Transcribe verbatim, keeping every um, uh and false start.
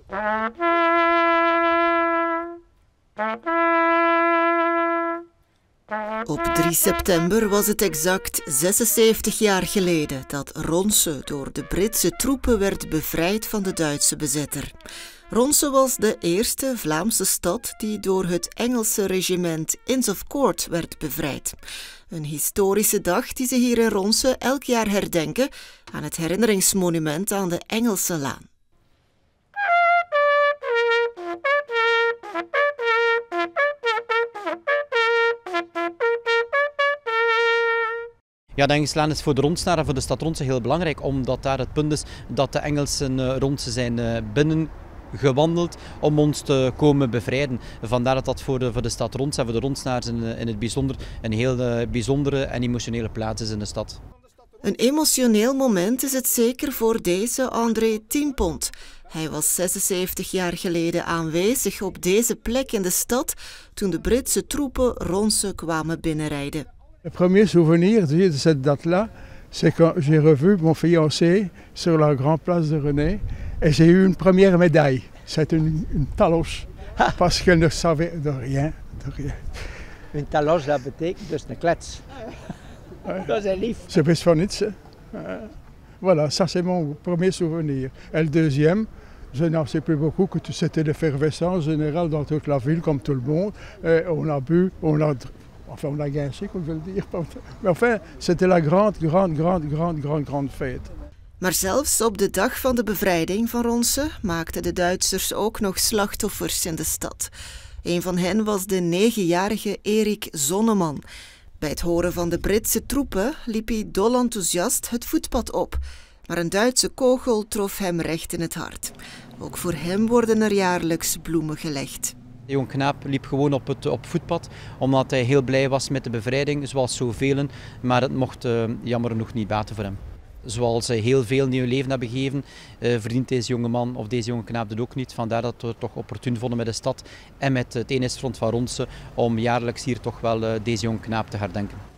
Op drie september was het exact zesenzeventig jaar geleden dat Ronse door de Britse troepen werd bevrijd van de Duitse bezetter. Ronse was de eerste Vlaamse stad die door het Engelse regiment Inns of Court werd bevrijd. Een historische dag die ze hier in Ronse elk jaar herdenken aan het herinneringsmonument aan de Engelse Laan. Ja, de Engelse Laan is voor de Ronsenaar en voor de stad Ronse heel belangrijk, omdat daar het punt is dat de Engelsen uh, Ronse zijn uh, binnengewandeld om ons te komen bevrijden. Vandaar dat dat voor de, voor de stad Ronse en voor de Ronsenaars in, in het bijzonder een heel uh, bijzondere en emotionele plaats is in de stad. Een emotioneel moment is het zeker voor deze André Tienpont. Hij was zesenzeventig jaar geleden aanwezig op deze plek in de stad toen de Britse troepen Ronse kwamen binnenrijden. Le premier souvenir de cette date-là, c'est quand j'ai revu mon fiancé sur la grande place de René et j'ai eu une première médaille. C'est une, une taloche, parce qu'elle ne savait de rien, de rien. Een taloche, dat betekent dus een klets. Dat is lief. C'est best van niets. Voilà, ça c'est mon premier souvenir. Et le deuxième, je n'en sais plus beaucoup, que c'était l'effervescence générale dans toute la ville, comme tout le monde. Et on a bu, on a... Enfin, on a gâché, comme je veux le dire. Mais enfin, c'était la grande, grande, grande, grande, grande, grande fête. Maar zelfs op de dag van de bevrijding van Ronse maakten de Duitsers ook nog slachtoffers in de stad. Een van hen was de negenjarige Erik Zonneman. Bij het horen van de Britse troepen liep hij dol enthousiast het voetpad op. Maar een Duitse kogel trof hem recht in het hart. Ook voor hem worden er jaarlijks bloemen gelegd. De jonge knaap liep gewoon op het op voetpad, omdat hij heel blij was met de bevrijding, zoals zoveel, maar het mocht uh, jammer genoeg niet baten voor hem. Zoals uh, heel veel nieuw leven hebben gegeven, uh, verdient deze jonge man of deze jonge knaap dat ook niet. Vandaar dat we het toch opportun vonden met de stad en met het eenheidsfront van Ronse om jaarlijks hier toch wel uh, deze jonge knaap te herdenken.